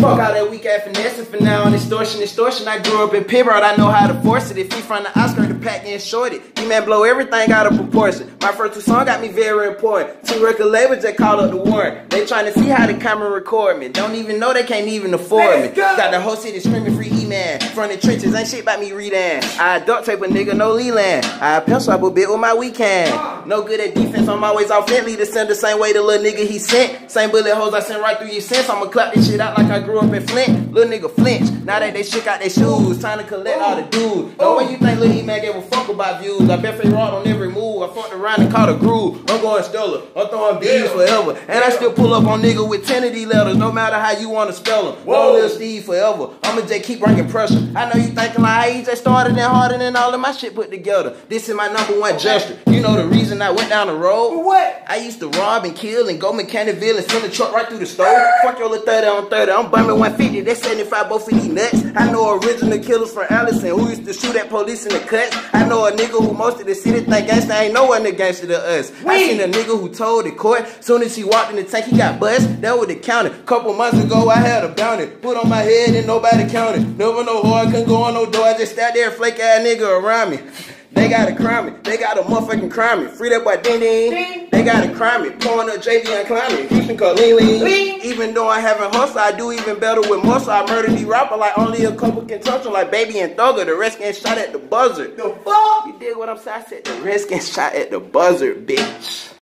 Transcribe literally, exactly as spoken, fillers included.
Fuck all that weak ass finesse for now on extortion, extortion. I grew up in Pittsburgh, I know how to force it. If he from the Oscar, the pack getting shorted. He man blow everything out of proportion. My first two songs got me very important. Two record labels that call up the warrant. They trying to see how the camera record me. Don't even know they can't even afford me. Got the whole city screaming free E-Man. From the trenches, ain't shit about me reading. I duct tape a nigga, no Leland. I pencil up a bit with my weekend. No good at defense, I'm always off Bentley to send the same way the little nigga he sent. Same bullet holes I sent right through your sense. I'ma clap this shit out like I grew up in Flint. Little nigga flinch. Now that they shook out their shoes, time to collect all the dudes. No way you think Lil E-Man gave a fuck about views. I bet they rod on every move. I fucked around and caught a groove. I'm going stellar. I'm throwing B's forever. And I still pull up on nigga with ten of these letters, no matter how you wanna spell them. Whoa, Lil Steve forever. I'ma just keep bringing pressure. I know you thinking like how he just started and harder than all of my shit put together. This is my number one gesture. You know the reason I went down the road? For what? I used to rob and kill and go Mechanicville and send the truck right through the store. Fuck your little thirty on thirty. I'm bumming one fifty. That's seventy-five both of these nuts. I know original killers from Allison who used to shoot at police in the cuts. I know a nigga who most of the city think gangsta ain't no one the gangster to us. Wait. I seen a nigga who told the court soon as he walked in the tank he got bust. That was the county. Couple months ago I had a bounty put on my head and nobody counted. Never know how I couldn't go on no door. I just sat there and flake ass nigga around me. They gotta crime me. They gotta motherfucking crime me. Free that boy ding ding. ding. They gotta crime me. Pouring up J V and climbing. Houston called lean lean. lean. Even though I haven't hustled, I do even better with muscle. I murder these rapper like only a couple can touch them, like Baby and Thugger. The rest getting shot at the buzzer. The fuck? You dig what I'm saying? I said the rest getting shot at the buzzer, bitch.